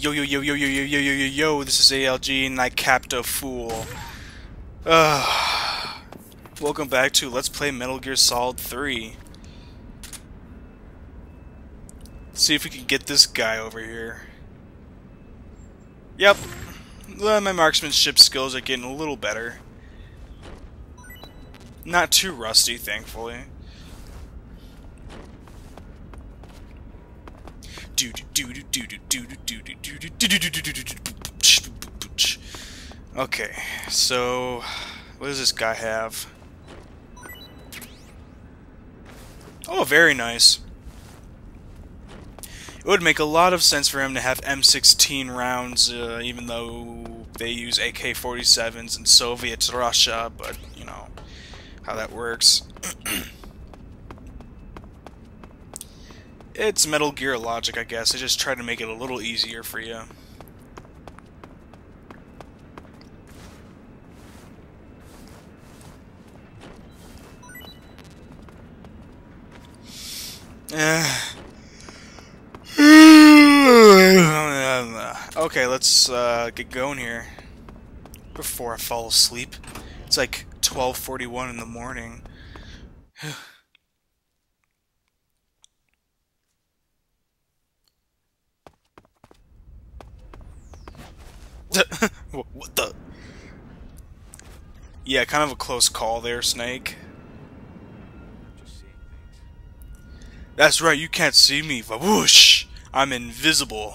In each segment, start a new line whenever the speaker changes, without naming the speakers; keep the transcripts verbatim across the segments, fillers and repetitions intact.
Yo yo yo yo yo yo yo yo yo yo, this is A L G and I capped a fool. Uh, welcome back to Let's Play Metal Gear Solid three. Let's see if we can get this guy over here. Yep. Uh, my marksmanship skills are getting a little better. Not too rusty, thankfully. Okay, so what does this guy have? Oh, very nice. It would make a lot of sense for him to have M sixteen rounds, uh, even though they use A K forty-sevens in Soviet Russia, but, you know, how that works. It's Metal Gear logic, I guess. I just try to make it a little easier for you. Okay, let's uh, get going here before I fall asleep. It's like twelve forty-one in the morning. What the? Yeah, kind of a close call there, Snake. That's right, you can't see me. Whoosh! I'm invisible.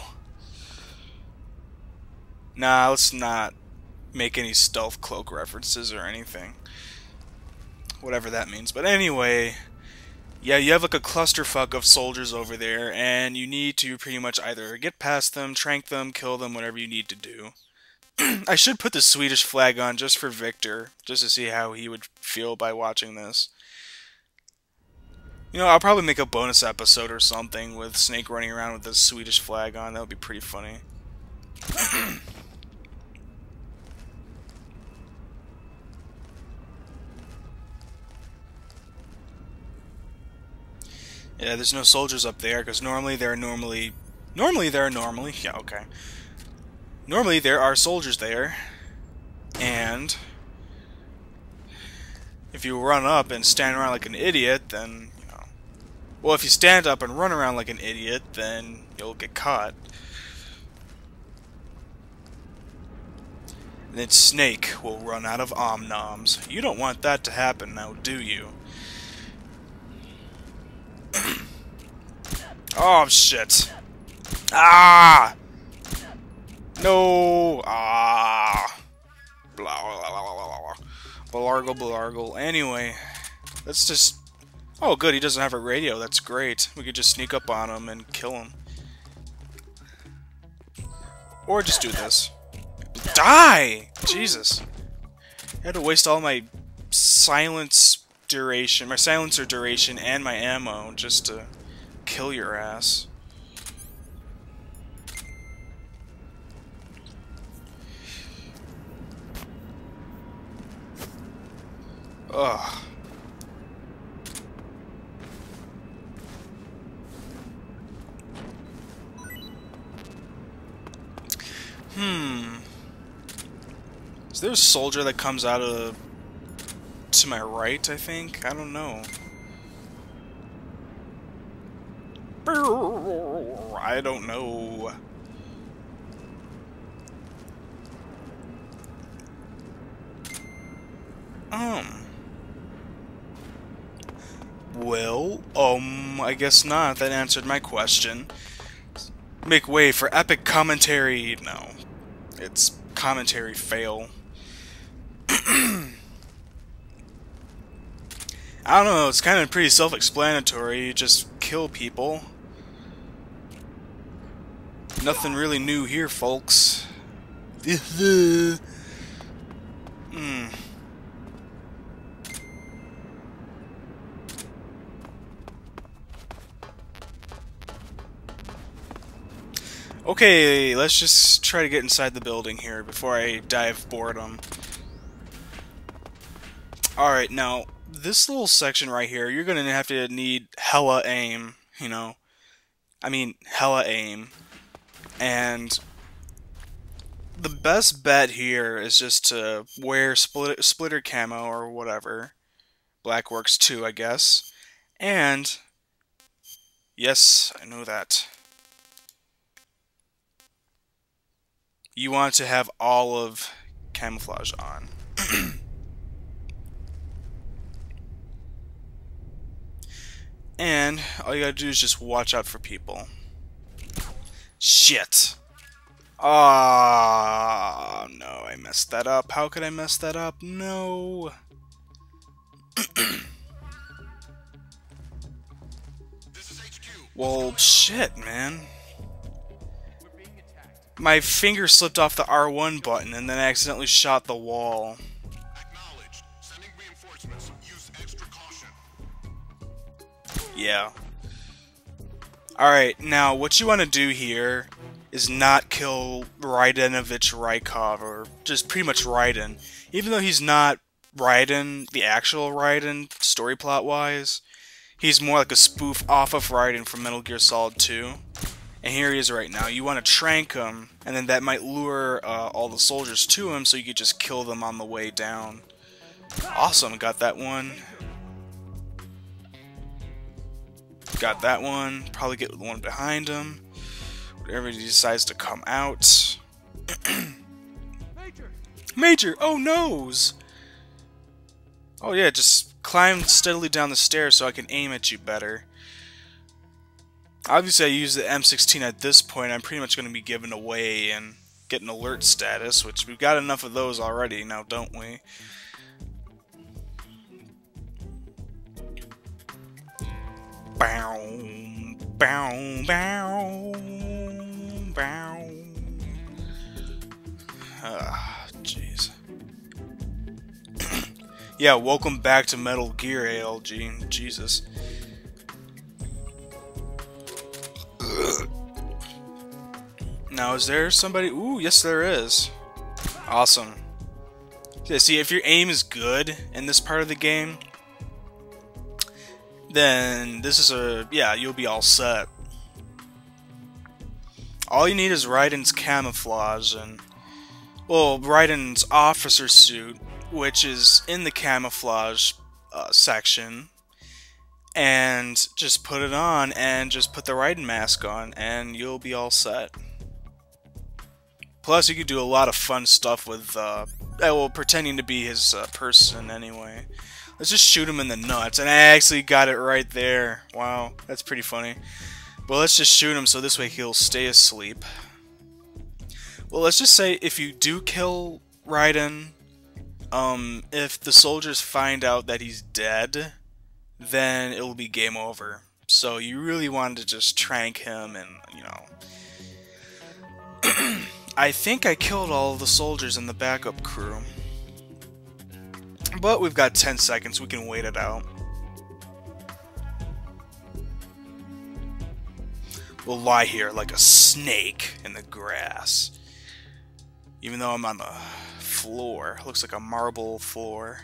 Nah, let's not make any stealth cloak references or anything. Whatever that means. But anyway, yeah, you have like a clusterfuck of soldiers over there, and you need to pretty much either get past them, trank them, kill them, whatever you need to do. I should put the Swedish flag on just for Victor, just to see how he would feel by watching this. You know, I'll probably make a bonus episode or something with Snake running around with the Swedish flag on. That would be pretty funny. Yeah, there's no soldiers up there, because normally there are normally... Normally there are normally... Yeah, okay. Normally there are soldiers there, and if you run up and stand around like an idiot, then, you know... Well, if you stand up and run around like an idiot, then you'll get caught. And then Snake will run out of omnoms. You don't want that to happen now, do you? Oh, shit. Ah! No! Ah! Blah, blah, blah, blah, blah. Blargle, blargle. Anyway, let's just... Oh, good, he doesn't have a radio. That's great. We could just sneak up on him and kill him. Or just do this. Die! Jesus. I had to waste all my silence duration, my silencer duration, and my ammo just to kill your ass. Ugh. Hmm. Is there a soldier that comes out of... to my right, I think? I don't know. I don't know. Um. Well, um, I guess not. That answered my question. Make way for epic commentary. No. It's commentary fail. I don't know, it's kind of pretty self-explanatory. You just kill people. Nothing really new here, folks. Hmm. Okay, let's just try to get inside the building here before I die of boredom. Alright, now, this little section right here, you're gonna have to need hella aim, you know. I mean, hella aim. And the best bet here is just to wear split, splitter camo or whatever. Black works too, I guess. And, yes, I know that. You want to have all of camouflage on. And all you gotta do is just watch out for people. Shit. Ah, oh, no, I messed that up. How could I mess that up? No. Well, shit, man. My finger slipped off the R one button and then I accidentally shot the wall. Yeah. Alright, now what you want to do here is not kill Raidenovich Rykov, or just pretty much Raiden. Even though he's not Raiden, the actual Raiden, story plot wise, he's more like a spoof off of Raiden from Metal Gear Solid two. And here he is right now. You want to trank him, and then that might lure uh, all the soldiers to him so you could just kill them on the way down. Awesome, got that one. Got that one. Probably get the one behind him. Whenever he decides to come out. Major! Major! Oh, noes! Oh yeah, just climb steadily down the stairs so I can aim at you better. Obviously I use the M sixteen at this point. I'm pretty much going to be given away and get an alert status, which we've got enough of those already now, don't we? Bow, bow, bow, bow. Ah, jeez. Yeah, welcome back to Metal Gear, A L G. Jesus. Now, is there somebody? Ooh, yes there is. Awesome. Yeah, see, if your aim is good in this part of the game, then this is a, yeah, you'll be all set. All you need is Raiden's camouflage and, well, Raiden's officer suit, which is in the camouflage uh, section, and just put it on and just put the Raiden mask on and you'll be all set. Plus, you could do a lot of fun stuff with, uh, well, pretending to be his uh, person anyway. Let's just shoot him in the nuts. And I actually got it right there. Wow, that's pretty funny. But let's just shoot him so this way he'll stay asleep. Well, let's just say if you do kill Raiden, um, if the soldiers find out that he's dead, then it will be game over. So you really wanted to just trank him and, you know... I think I killed all of the soldiers in the backup crew. But we've got ten seconds, we can wait it out. We'll lie here like a snake in the grass. Even though I'm on the floor. Looks like a marble floor.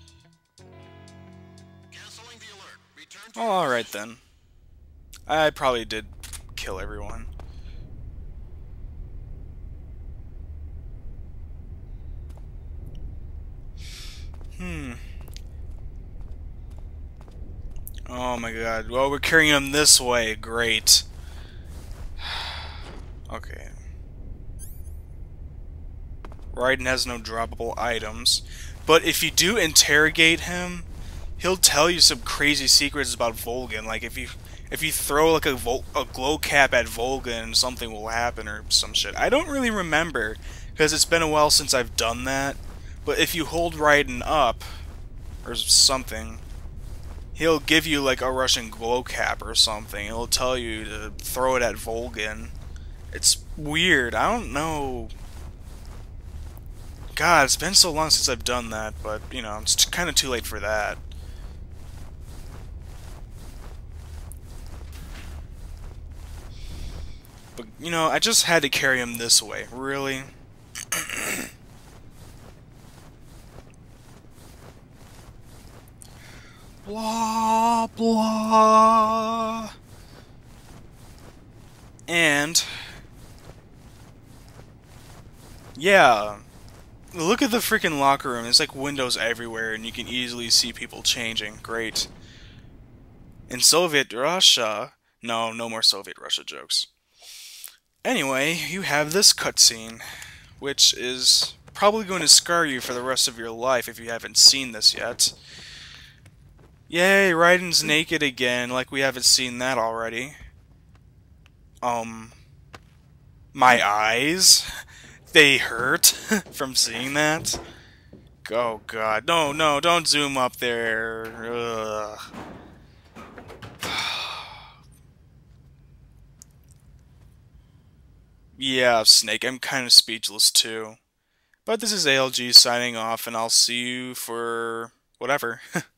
Oh, alright then. I probably did kill everyone. Hmm. Oh my god. Well, we're carrying him this way. Great. Okay. Raiden has no droppable items. But if you do interrogate him, he'll tell you some crazy secrets about Volgin. Like if you if you throw like a, Vol a glow cap at Volgin, something will happen or some shit. I don't really remember because it's been a while since I've done that. But if you hold Raiden up, or something, he'll give you like a Russian glow cap or something. He'll tell you to throw it at Volgin. It's weird. I don't know. God, it's been so long since I've done that, but, you know, it's kind of too late for that. But, you know, I just had to carry him this way. Really? Blah, blah. And Yeah, look at the freaking locker room. There's like windows everywhere, and you can easily see people changing. Great. In Soviet Russia, no, no more Soviet Russia jokes. Anyway, you have this cutscene, which is probably going to scar you for the rest of your life if you haven't seen this yet. Yay, Raiden's naked again, like we haven't seen that already. Um, my eyes, they hurt from seeing that. Oh god, no, no, don't zoom up there. Ugh. Yeah, Snake, I'm kind of speechless too. But this is A L G signing off, and I'll see you for whatever.